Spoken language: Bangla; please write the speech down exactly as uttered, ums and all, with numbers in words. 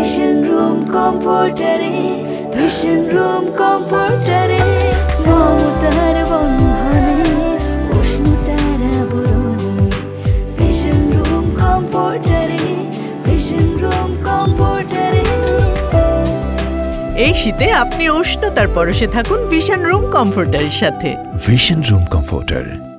ভিশন রুম কমফোর্টারে, ভিশন রুম কমফোর্টারে, মমতার বন্ধনে উষ্ণতার আবরণে, ভিশন রুম কমফোর্টারে, ভিশন রুম কমফোর্টারে। এই শীতে আপনি উষ্ণতার পরশে থাকুন ভিশন রুম কমফোর্টারের সাথে। Vision Room comforter.